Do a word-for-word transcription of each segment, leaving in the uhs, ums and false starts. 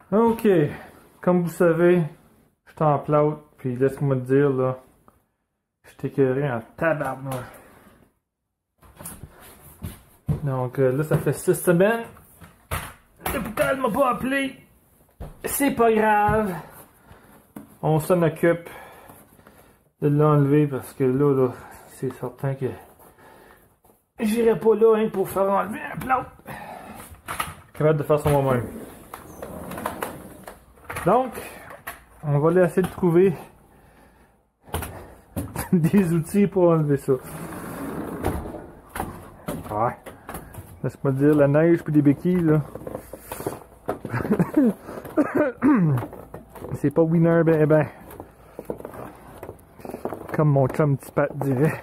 Ok, comme vous savez, je suis en plâtre, puis laisse-moi te dire, là, je suis écœuré en tabarnak. Donc euh, là, ça fait six semaines. L'hôpital m'a pas appelé. C'est pas grave. On s'en occupe de l'enlever parce que là, là, c'est certain que j'irai pas là hein, pour faire enlever un plâtre. Je suis capable de faire ça moi-même. Donc, on va essayer de trouver des outils pour enlever ça. Ouais. Laisse-moi dire, la neige puis des béquilles, là. C'est pas winner, ben ben. Comme mon chum petit Pat dirait.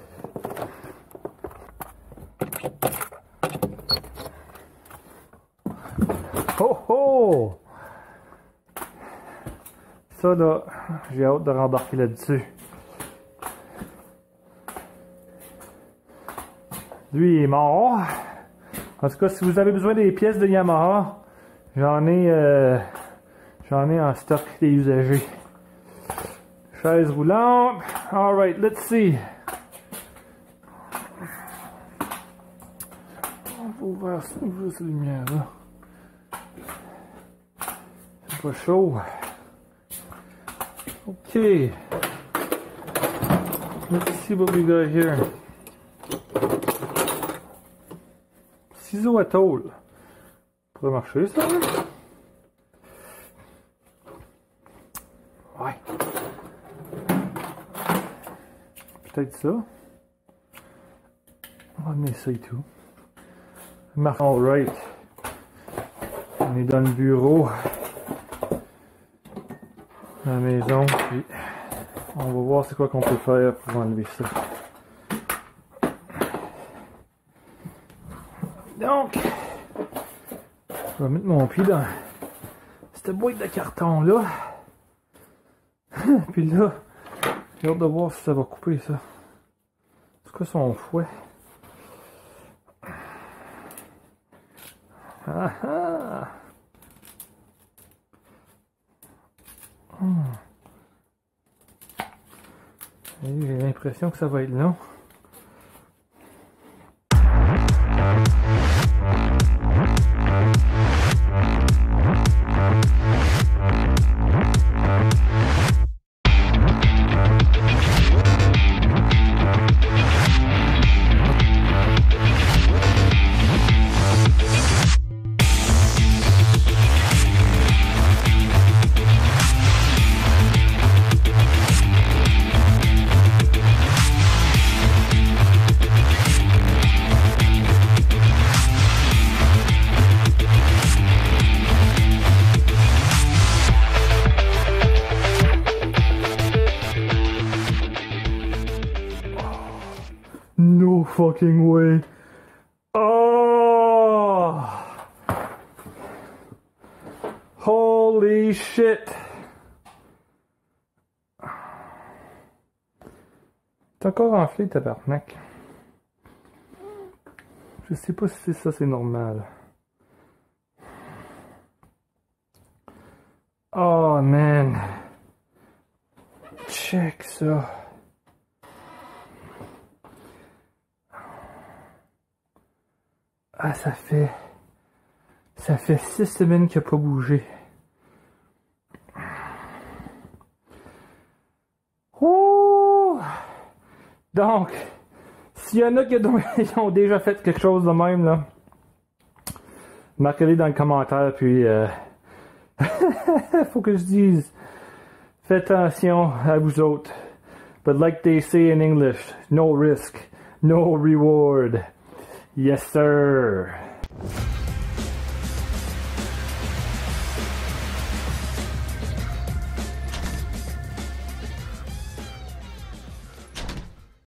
Oh oh! Ça là, j'ai hâte de rembarquer là-dessus. Lui il est mort. En tout cas, si vous avez besoin des pièces de Yamaha, j'en ai euh, j'en ai en stock des usagers. Chaise roulante. Alright, let's see. On va ouvrir, ouvrir cette lumière là. C'est pas chaud. Ok. Let's see what we got here. Ciseaux à tôle. Ça pourrait marcher ça? Ouais. Peut-être ça. On va amener ça et tout. Marque alright. On est dans le bureau. Dans la maison. Puis on va voir c'est quoi qu'on peut faire pour enlever ça. Donc, je vais mettre mon pied dans cette boîte de carton là. Puis là, j'ai hâte de voir si ça va couper ça. C'est quoi son fouet? Ah ah! Hmm. J'ai l'impression que ça va être long. No fucking way. Oh! Holy shit. T'es encore enflé, tabarnak. Je sais pas si ça c'est normal. Oh man. Check ça. Ah, ça fait... Ça fait six semaines qu'il n'a pas bougé. Ouh! Donc, s'il y en a qui ont déjà fait quelque chose de même, là, marquez-les dans le commentaire, puis... Euh, faut que je dise... Faites attention à vous autres. But like they say in English, no risk, no reward. Yes, sir.